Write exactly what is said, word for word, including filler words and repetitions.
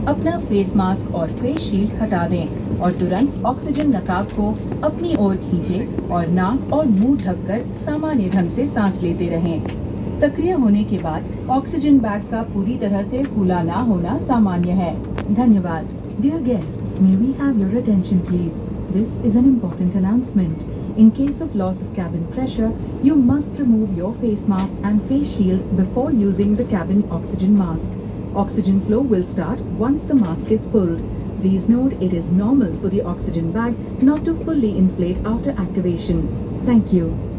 अपना face mask और face shield हटा दें और तुरंत ऑक्सीजन नकाब को अपनी ओर खींचें और नाक और मुंह ढककर सामान्य ढंग से सांस लेते रहें। सक्रिय होने के बाद ऑक्सीजन बैग का पूरी तरह से फूला ना होना सामान्य है। धन्यवाद। Dear guests, may we have your attention please? This is an important announcement. In case of loss of cabin pressure, you must remove your face mask and face shield before using the cabin oxygen mask. Oxygen flow will start once the mask is pulled. Please note it is normal for the oxygen bag not to fully inflate after activation. Thank you.